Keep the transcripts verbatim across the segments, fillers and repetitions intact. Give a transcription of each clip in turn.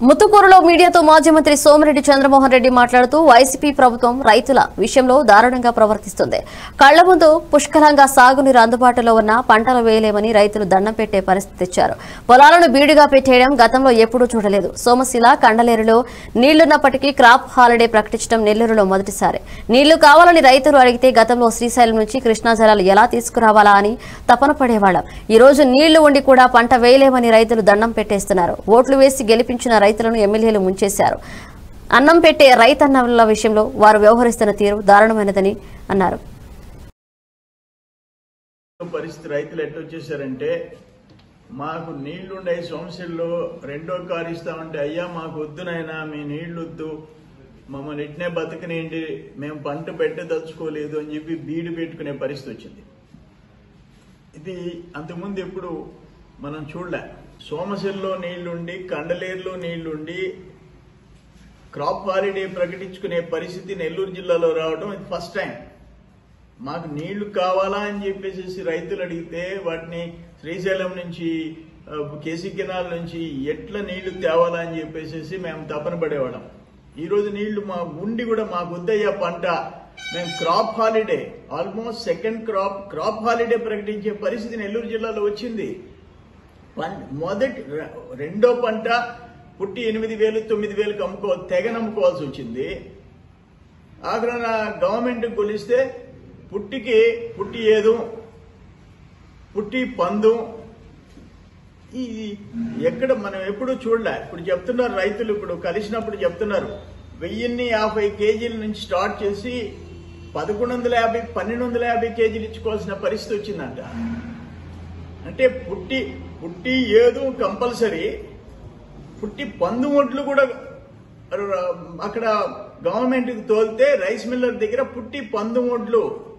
ముత్తుకూరులో మీడియాతో మాజీ మంత్రి సోమిరెడ్డి చంద్రమోహన్ రెడ్డి మాట్లాడుతూ వైసీపీ ప్రభుత్వం రైతుల విషయంలో దారుణంగా ప్రవర్తిస్తుంది. కళ్ల ముందు పుష్కలంగా సాగునీరు అందుబాటులో ఉన్న పంటలు వేయలేమని రైతులు దండం పెట్టే పరిస్థితి తెచ్చారు. పొలాలను బీడుగా పెట్టేయడం గతంలో ఎప్పుడూ చూడలేదు. సోమశిల కండలేరులో నీళ్లున్నప్పటికీ క్రాప్ హాలిడే ప్రకటించడం నెల్లూరులో మొదటిసారి. నీళ్లు కావాలని రైతులు అడిగితే గతంలో శ్రీశైలం నుంచి కృష్ణా జలాలు ఎలా తీసుకురావాలా అని తపన పడేవాళ్లం. ఈ రోజు నీళ్లు ఉండి కూడా పంట వేయలేమని రైతులు దండం పెట్టేస్తున్నారు. ఓట్లు వేసి గెలిపించిన రైతులను ఎమ్మెల్యేలు ముంచేశారు. అన్నం పెట్టే రైతన్నల విషయంలో వారు వ్యవహరిస్తున్న తీరు దారుణమైనదని అన్నారు. పరిస్థితి రైతులు ఎట్టొచ్చేసారంటే, మాకు నీళ్లుండే సోమశిల్లో రెండో కారు ఇస్తామంటే, అయ్యా మాకు వద్దునైనా మీ నీళ్లు వద్దు, మమ్మల్ని ఇట్నే బతకనేంటి, మేము పంట పెట్టదలుచుకోలేదు అని చెప్పి బీడు పెట్టుకునే పరిస్థితి వచ్చింది. ఇది అంతకుముందు ఎప్పుడు మనం చూడలే. సోమశిల్లో నీళ్లుండి, కండలేరులో నీళ్లుండి క్రాప్ హాలిడే ప్రకటించుకునే పరిస్థితి నెల్లూరు జిల్లాలో రావడం ఇది ఫస్ట్ టైం. మాకు నీళ్లు కావాలా అని చెప్పేసి రైతులు అడిగితే వాటిని శ్రీశైలం నుంచి, కేసీ కెనాల్ నుంచి ఎట్లా నీళ్లు తేవాలా అని చెప్పేసి మేము తపన పడేవాళ్ళం. ఈరోజు నీళ్లు మా ఉండి కూడా మాకు వద్దయ్యా పంట, మేము crop holiday almost second crop crop holiday ప్రకటించే పరిస్థితి నెల్లూరు జిల్లాలో వచ్చింది. మొదటి రెండో పంట పుట్టి ఎనిమిది వేలు తొమ్మిది వేలకు అమ్ముకో తెగ నమ్ముకోవాల్సి వచ్చింది. ఆఖరణ గవర్నమెంట్ కొలిస్తే పుట్టికి పుట్టి ఏదు, పుట్టి పందు, ఈ ఎక్కడ మనం ఎప్పుడు చూడలే. ఇప్పుడు చెప్తున్నారు రైతులు, ఇప్పుడు కలిసినప్పుడు చెప్తున్నారు వెయ్యిన్ని యాభై కేజీల నుంచి స్టార్ట్ చేసి పదకొండు వందల యాభై పన్నెండు వందల యాభై కేజీలు ఇచ్చుకోవాల్సిన పరిస్థితి వచ్చిందంట. అంటే పుట్టి పుట్టి ఏదు కంపల్సరీ, పుట్టి పందు ఒడ్లు కూడా అక్కడ గవర్నమెంట్కి తోలితే రైస్ మిల్లర్ దగ్గర పుట్టి పందు ఒడ్లు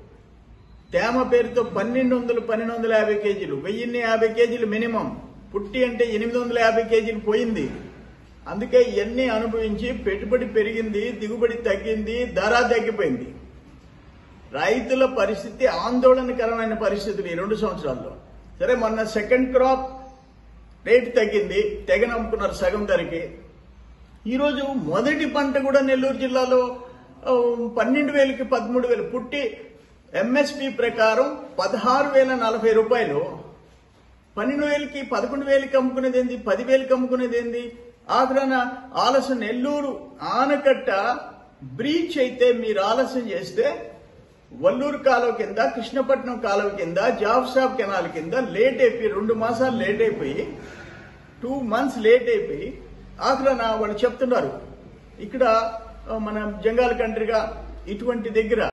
తేమ పేరుతో పన్నెండు వందలు పన్నెండు వందల యాభై కేజీలు వెయ్యిన్ని యాభై కేజీలు మినిమం. పుట్టి అంటే ఎనిమిది వందల యాభై కేజీలు పోయింది. అందుకే ఇవన్నీ అనుభవించి పెట్టుబడి పెరిగింది, దిగుబడి తగ్గింది, ధర తగ్గిపోయింది. రైతుల పరిస్థితి ఆందోళనకరమైన పరిస్థితులు ఈ రెండు సంవత్సరాల్లో. సరే, మొన్న సెకండ్ క్రాప్ రేటు తగ్గింది, తెగ నమ్ముకున్నారు సగం ధరకి. ఈరోజు మొదటి పంట కూడా నెల్లూరు జిల్లాలో పన్నెండు వేలకి పదమూడు వేలు పుట్టి ఎంఎస్పి ప్రకారం పదహారు వేల నలభై రూపాయలు. పన్నెండు వేలకి పదకొండు వేలకి అమ్ముకునేది ఏంది, పదివేలకి అమ్ముకునేది ఏంది? ఆఖరణ ఆలస్యం నెల్లూరు ఆనకట్ట బ్రీచ్ అయితే మీరు ఆలస్యం చేస్తే వల్లూరు కాలువ కింద, కృష్ణపట్నం కాలువ కింద, జాఫ్సాబ్ కెనాల్ కింద లేట్ అయిపోయి రెండు మాసాలు లేట్ అయిపోయి టూ మంత్స్ లేట్ అయిపోయి ఆఖరణ వాళ్ళు చెప్తున్నారు ఇక్కడ మన జంగాల కంట్రీగా ఇటువంటి దగ్గర